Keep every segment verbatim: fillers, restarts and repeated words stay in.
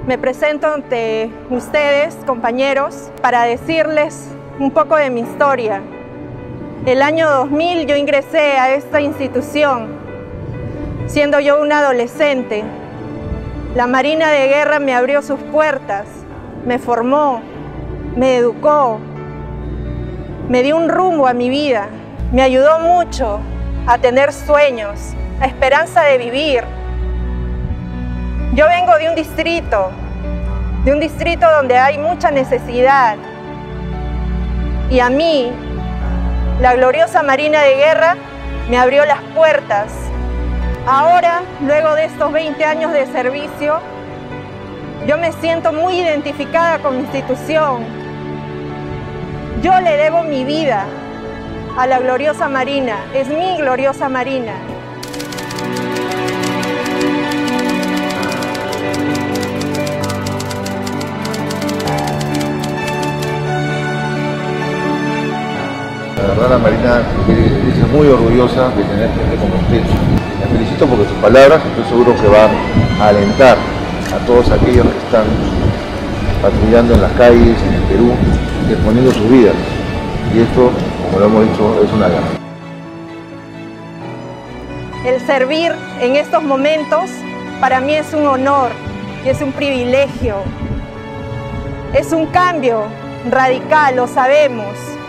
Me presento ante ustedes, compañeros, para decirles un poco de mi historia. El año dos mil yo ingresé a esta institución, siendo yo una adolescente. La Marina de Guerra me abrió sus puertas, me formó, me educó, me dio un rumbo a mi vida, me ayudó mucho a tener sueños, a esperanza de vivir. Yo vengo de un distrito, de un distrito donde hay mucha necesidad. Y a mí, la gloriosa Marina de Guerra me abrió las puertas. Ahora, luego de estos veinte años de servicio, yo me siento muy identificada con mi institución. Yo le debo mi vida a la gloriosa Marina, es mi gloriosa Marina. La verdad, la Marina es muy orgullosa de tener gente como usted. La felicito porque sus palabras estoy seguro que van a alentar a todos aquellos que están patrullando en las calles, en el Perú, y exponiendo sus vidas. Y esto, como lo hemos dicho, es una gana. El servir en estos momentos para mí es un honor y es un privilegio. Es un cambio radical, lo sabemos.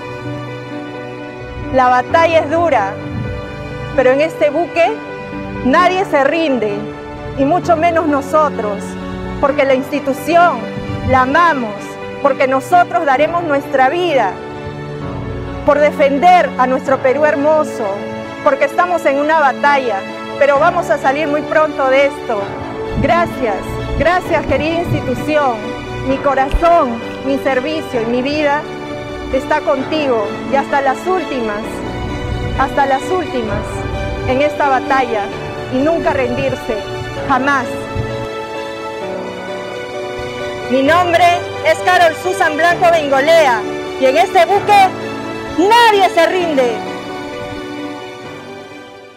La batalla es dura, pero en este buque nadie se rinde, y mucho menos nosotros, porque la institución la amamos, porque nosotros daremos nuestra vida por defender a nuestro Perú hermoso, porque estamos en una batalla, pero vamos a salir muy pronto de esto. Gracias, gracias querida institución, mi corazón, mi servicio y mi vida está contigo y hasta las últimas, hasta las últimas en esta batalla, y nunca rendirse, jamás. Mi nombre es Carol Susan Blanco Bengolea y en este buque nadie se rinde.